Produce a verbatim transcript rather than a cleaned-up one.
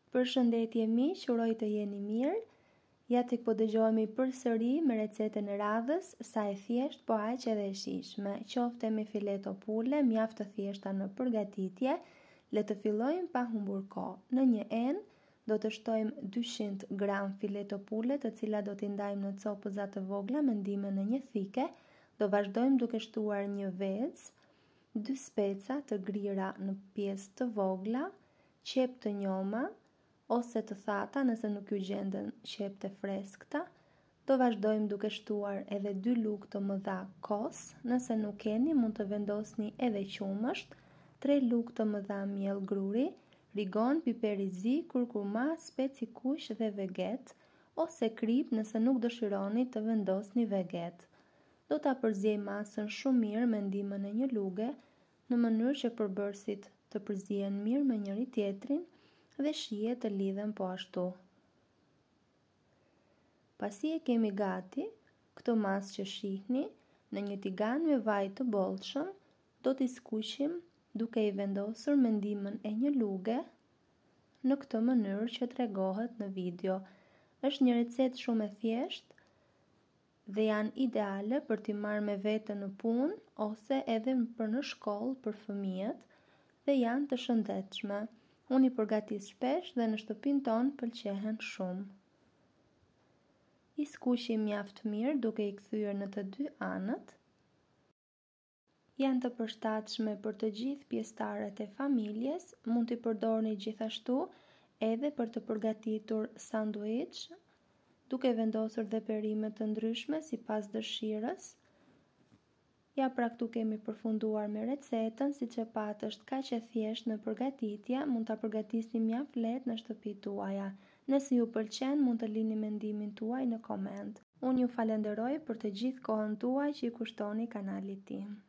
Përshëndetje miq, uroj të jeni mirë. Ja tek po dëgjohemi përsëri me recetën e radhës, sa e thjesht po aq edhe e shijshme. Qofte me fileto pule, mjaft të thjeshta në përgatitje. Le të fillojmë pa humbur kohë. Në një enë do të shtojmë dyqind gram fileto pule, të cilat do t'i ndajmë në copëza të vogla me ndihmën e një thike. Do vazhdojmë duke shtuar një vezë, dy speca të grira në pjesë të vogla, qep të njoma ose të thata nëse nuk ju gjenden qep të freskëta. Do vazhdojmë duke shtuar edhe dy lugë të mëdha kos, nëse nuk keni mund të vendosni edhe qumësht, tre lugë të mëdha miell gruri, rigon, piper i zi, kurkuma, speci kuq dhe veget, ose krip nëse nuk dëshironi të vendosni veget. Do ta përziej masën shumë mirë me ndihmën e një luge, në mënyrë që përbërësit të përzihen mirë me njëri tjetrin dhe shijet të lidhen po ashtu. Pasi e kemi gati, këtë masë që shihni, në një tigan me vaj të bollshëm, do t'i skuqim duke i vendosur me ndihmën e një luge në këtë mënyrë që tregohet në video. Është një recetë shumë e thjeshtë dhe janë ideale për t'i marrë me vete në punë ose edhe për në shkollë për fëmijët dhe janë të shëndetshme. Unë i përgatis shpesh dhe në shtëpinë tonë pëlqehen shumë. I skuqim mjaft mirë duke i kthyer në të dy anët. Janë të përshtatshme për të gjithë pjesëtarët e familjes, mund t'i përdorni gjithashtu edhe për të përgatitur sanduiç, duke vendosur dhe perime të ndryshme sipas dëshirës. Ja pra këtu kemi përfunduar me recetën, siç e pat është kaq e thjeshtë në përgatitje, mund ta përgatisni mjaft lehtë në shtëpitë tuaja. Nëse ju pëlqen, mund të lini mendimin tuaj në koment. Unë ju falenderoj për të gjithë kohën tuaj që i kushtoni kanalit tim.